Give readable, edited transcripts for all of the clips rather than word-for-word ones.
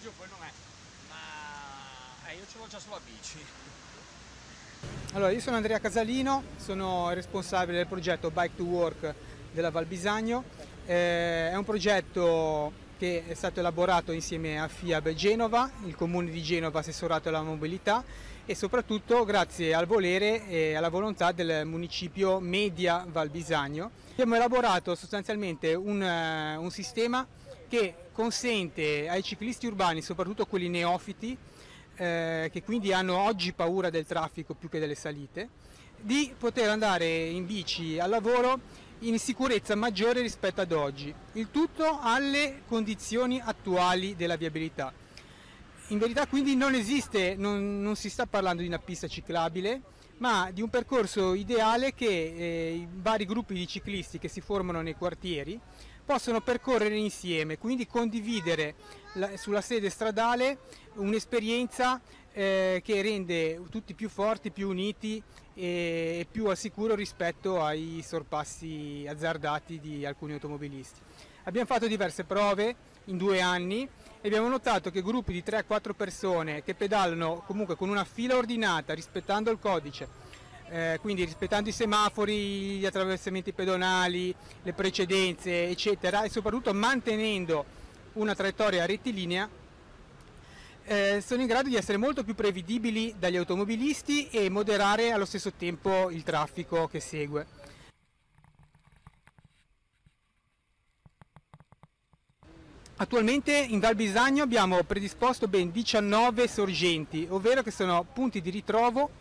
giù poi non è, ma io ce l'ho già sulla bici. Allora, io sono Andrea Casalino, sono responsabile del progetto Bike to Work della Val Bisagno. È un progetto che è stato elaborato insieme a FIAB Genova, il comune di Genova assessorato alla mobilità e soprattutto grazie al volere e alla volontà del municipio Media Val Bisagno. Abbiamo elaborato sostanzialmente un sistema che consente ai ciclisti urbani, soprattutto quelli neofiti, che quindi hanno oggi paura del traffico più che delle salite, di poter andare in bici al lavoro in sicurezza maggiore rispetto ad oggi, il tutto alle condizioni attuali della viabilità. In verità quindi non esiste, non si sta parlando di una pista ciclabile, ma di un percorso ideale che i vari gruppi di ciclisti che si formano nei quartieri possono percorrere insieme, quindi condividere sulla sede stradale un'esperienza che rende tutti più forti, più uniti e più al sicuro rispetto ai sorpassi azzardati di alcuni automobilisti. Abbiamo fatto diverse prove in 2 anni e abbiamo notato che gruppi di 3-4 persone che pedalano comunque con una fila ordinata, rispettando il codice, quindi rispettando i semafori, gli attraversamenti pedonali, le precedenze, eccetera, e soprattutto mantenendo una traiettoria rettilinea, sono in grado di essere molto più prevedibili dagli automobilisti e moderare allo stesso tempo il traffico che segue. Attualmente in Val Bisagno abbiamo predisposto ben 19 sorgenti, ovvero che sono punti di ritrovo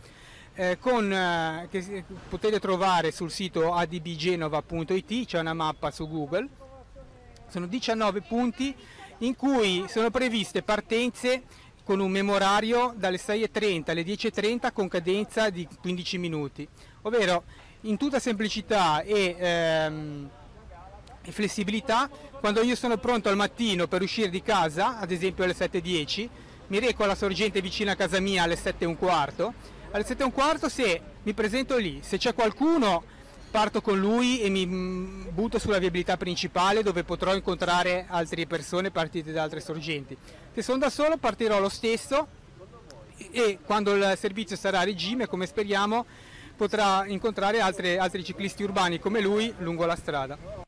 che potete trovare sul sito adbgenova.it, c'è una mappa su Google. Sono 19 punti in cui sono previste partenze con un memorario dalle 6:30 alle 10:30 con cadenza di 15 minuti, ovvero in tutta semplicità e flessibilità. Quando io sono pronto al mattino per uscire di casa, ad esempio alle 7:10, mi reco alla sorgente vicino a casa mia alle 7:15. Alle 7:15 se mi presento lì, se c'è qualcuno parto con lui e mi butto sulla viabilità principale dove potrò incontrare altre persone partite da altre sorgenti. Se sono da solo partirò lo stesso e quando il servizio sarà a regime, come speriamo, potrà incontrare altri ciclisti urbani come lui lungo la strada.